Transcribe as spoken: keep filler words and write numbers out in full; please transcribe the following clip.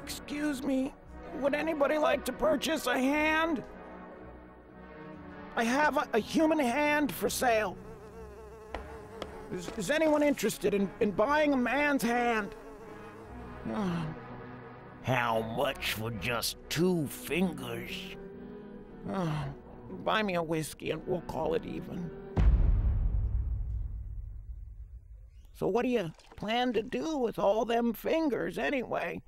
Excuse me, would anybody like to purchase a hand? I have a, a human hand for sale. Is, is anyone interested in, in buying a man's hand? Oh. How much for just two fingers? Oh. Buy me a whiskey and we'll call it even. So what do you plan to do with all them fingers anyway?